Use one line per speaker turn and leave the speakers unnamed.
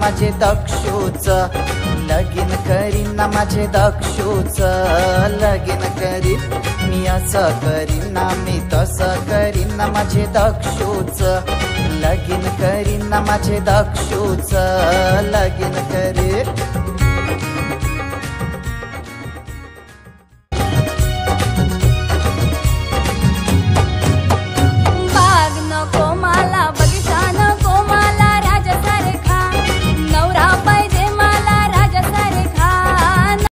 माझे दक्षूच, लगीन करीन ना माझे दक्षूच, लगीन करीन मी असं करीन ना मी तसं करीन ना माझे दक्षूच, लगीन करीन ना माझे दक्षूच, लगीन करीन।